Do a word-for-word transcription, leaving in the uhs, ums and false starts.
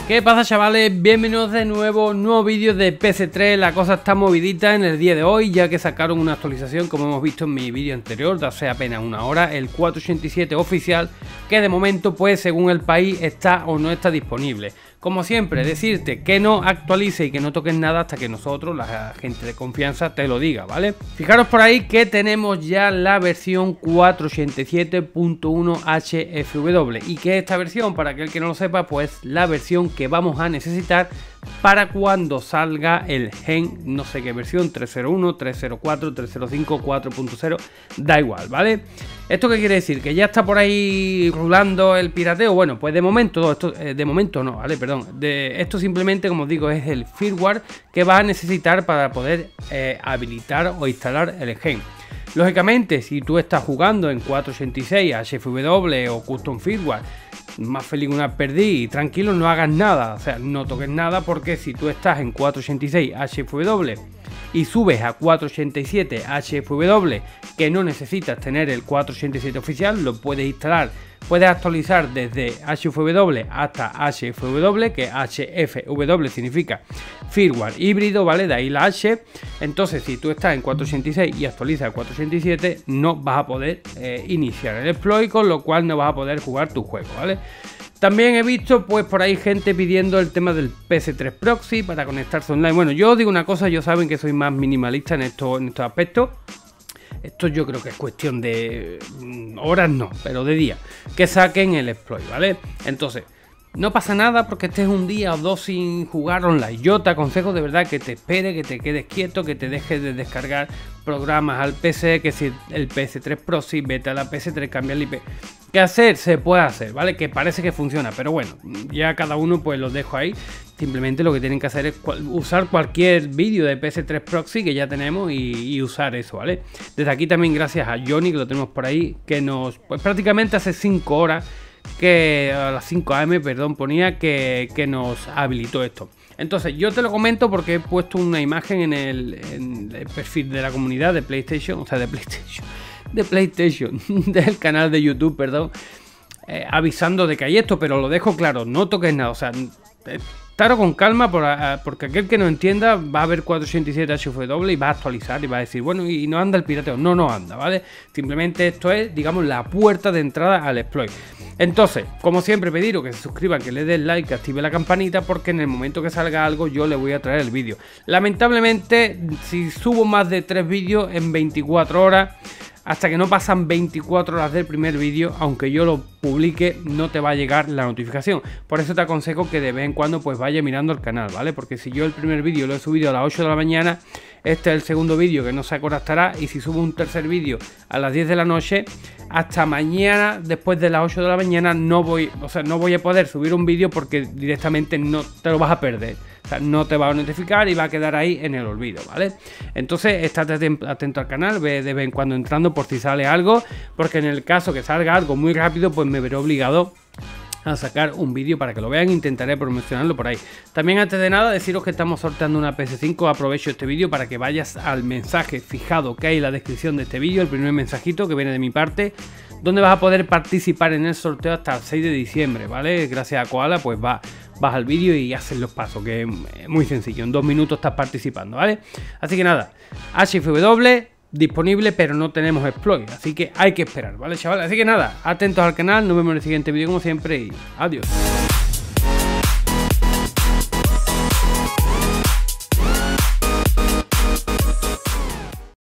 ¿Qué pasa, chavales? Bienvenidos de nuevo, nuevo vídeo de P C tres. La cosa está movidita en el día de hoy, ya que sacaron una actualización, como hemos visto en mi vídeo anterior, de hace apenas una hora, el cuatro ochenta y siete oficial, que de momento, pues según el país, está o no está disponible. Como siempre, decirte que no actualice y que no toques nada hasta que nosotros, la gente de confianza, te lo diga, ¿vale? Fijaros por ahí que tenemos ya la versión cuatro ochenta y siete punto uno H F W, y que esta versión, para aquel que no lo sepa, pues la versión que vamos a necesitar para cuando salga el gen, no sé qué versión, tres cero uno, tres cero cuatro, tres cero cinco, cuatro punto cero, da igual, ¿vale? ¿Esto qué quiere decir? ¿Que ya está por ahí rulando el pirateo? Bueno, pues de momento, esto, eh, de momento no, ¿vale? Perdón, de, esto simplemente, como os digo, es el firmware que vas a necesitar para poder eh, habilitar o instalar el gen. Lógicamente, si tú estás jugando en cuatro ochenta y seis, H F W o Custom Firmware, más feliz que una perdí, tranquilo, no hagas nada, o sea, no toques nada, porque si tú estás en cuatro ochenta y seis H F W y subes a cuatro ochenta y siete H F W, que no necesitas tener el cuatro ochenta y siete oficial, lo puedes instalar, puedes actualizar desde H F W hasta H F W, que H F W significa firmware híbrido, ¿vale? De ahí la H. Entonces, si tú estás en cuatro ochenta y seis y actualizas a cuatro ochenta y siete, no vas a poder eh, iniciar el exploit, con lo cual no vas a poder jugar tu juego, ¿vale? También he visto pues por ahí gente pidiendo el tema del P C tres Proxy para conectarse online. Bueno, yo os digo una cosa, yo saben que soy más minimalista en, esto, en estos aspectos. Esto yo creo que es cuestión de horas, no, pero de días, que saquen el exploit, ¿vale? Entonces, no pasa nada porque estés un día o dos sin jugar online. Yo te aconsejo de verdad que te espere, que te quedes quieto, que te dejes de descargar programas al P C, que si el P C tres Proxy, vete a la P C tres, cambia el I P. ¿Qué hacer? Se puede hacer, ¿vale? Que parece que funciona, pero bueno, ya cada uno pues lo dejo ahí. Simplemente lo que tienen que hacer es usar cualquier vídeo de P C tres Proxy que ya tenemos y, y usar eso, ¿vale? Desde aquí también gracias a Johnny, que lo tenemos por ahí, que nos, pues prácticamente hace cinco horas, que a las cinco A M, perdón, ponía que, que nos habilitó esto. Entonces yo te lo comento porque he puesto una imagen en el, en el perfil de la comunidad de PlayStation, o sea, de PlayStation, de PlayStation, del canal de YouTube, perdón, eh, avisando de que hay esto, pero lo dejo claro, no toques nada, o sea, estar con calma, por, porque aquel que no entienda va a ver cuatro ochenta y siete H F W y va a actualizar y va a decir, bueno, y no anda el pirateo. No, no anda, ¿vale? Simplemente esto es, digamos, la puerta de entrada al exploit. Entonces, como siempre, pediros que se suscriban, que le den like, que active la campanita, porque en el momento que salga algo yo le voy a traer el vídeo. Lamentablemente, si subo más de tres vídeos en veinticuatro horas, hasta que no pasan veinticuatro horas del primer vídeo, aunque yo lo publique, no te va a llegar la notificación. Por eso te aconsejo que de vez en cuando pues vaya mirando el canal, ¿vale? Porque si yo el primer vídeo lo he subido a las ocho de la mañana, este es el segundo vídeo que no sé a qué hora estará, y si subo un tercer vídeo a las diez de la noche, hasta mañana, después de las ocho de la mañana, no voy, o sea, no voy a poder subir un vídeo porque directamente no te lo vas a perder. O sea, no te va a notificar y va a quedar ahí en el olvido, ¿vale? Entonces, estate atento al canal, ve de vez en cuando entrando por si sale algo, porque en el caso que salga algo muy rápido, pues me veré obligado a sacar un vídeo para que lo vean. Intentaré promocionarlo por ahí. También, antes de nada, deciros que estamos sorteando una P S cinco. Aprovecho este vídeo para que vayas al mensaje fijado que hay en la descripción de este vídeo, el primer mensajito que viene de mi parte, donde vas a poder participar en el sorteo hasta el seis de diciembre, ¿vale? Gracias a Koala, pues va, vas al vídeo y haces los pasos, que es muy sencillo, en dos minutos estás participando, ¿vale? Así que nada, H F W disponible, pero no tenemos exploit, así que hay que esperar, ¿vale, chavales? Así que nada, atentos al canal, nos vemos en el siguiente vídeo como siempre y adiós.